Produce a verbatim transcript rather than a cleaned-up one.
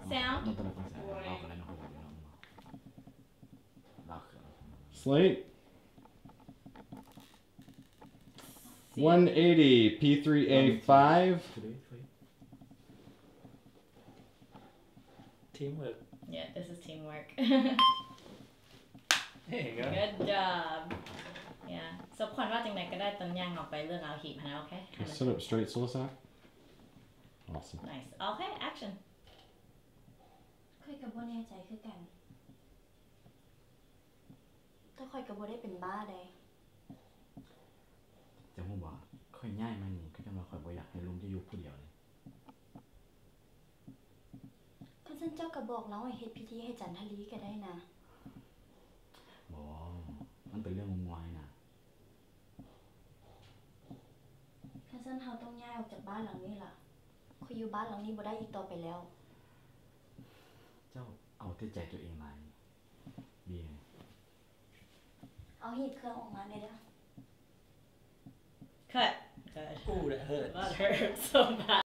Sound. Slate. one eighty P three A five. Teamwork. Yeah, this is teamwork. There you go. Good job. Yeah. So ควันว่าจังไหนก็ได้ตอนย่างออกไปเรื่องเอาหีบนะ okay? Okay, sit up straight, Solisa. Awesome. Nice. Okay, action. ค่อยกับบ่แน่ใจคือกันถ้าค่อยกับบ่ได้เป็นบ้าใดจะฮู้บ่ค่อยย้ายมานี่ก็จังว่าค่อยบ่อยากให้ลุงจะอยู่ผู้เดียวเลยคันซั่นเจ้าก็บอกเราให้เฮ็ดพิธีให้จันทลีก็ได้นะบ่มันเป็นเรื่องงมงายนะคันซั่นเฮาต้องย้ายออกจากบ้านหลังนี้ล่ะค่อยอยู่บ้านหลังนี้บ่ได้อีกต่อไปแล้วเจ้าเอาแต่ใจตัวเองหลายเบียร์เอาหีบเครื่องออกมาได้เด้อ Cut. Good. Ooh, that hurts. That hurts so bad.